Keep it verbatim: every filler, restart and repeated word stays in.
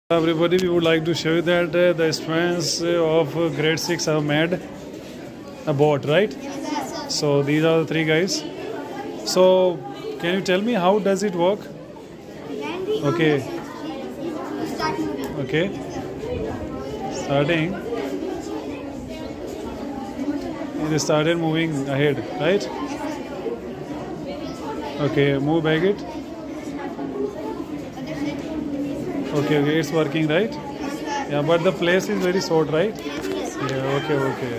Everybody, we would like to show you that uh, the students uh, of uh, grade six have made a boat, right? So these are the three guys. So can you tell me how does it work? Okay. Okay. Starting. It started moving ahead, right? Okay, move back it. Okay, okay, it's working, right? Yeah, but the place is very short, right? Yeah, okay, okay.